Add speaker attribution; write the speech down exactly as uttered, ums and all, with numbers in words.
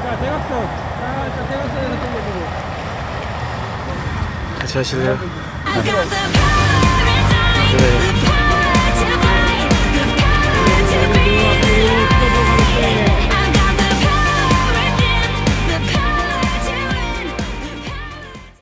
Speaker 1: 대각선. 아, 자, 대각선에서 땡겨주고.
Speaker 2: 같이 하실래요?
Speaker 3: I got the power.